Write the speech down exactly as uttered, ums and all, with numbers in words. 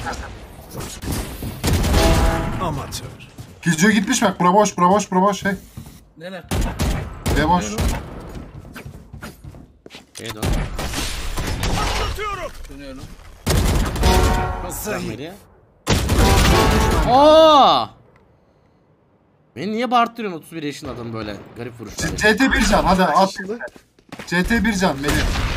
Amatör. Killjoy gitmiş bak. Bura boş, bura boş, bura boş. Hey. Nene. Be boş. Şeye dön. Dönüyorum. Sen Aa! Beni niye bağırttırıyorsun otuz bir yaşında adam böyle garip vuruşlar? C T bir can hadi at. C T bir can Melih.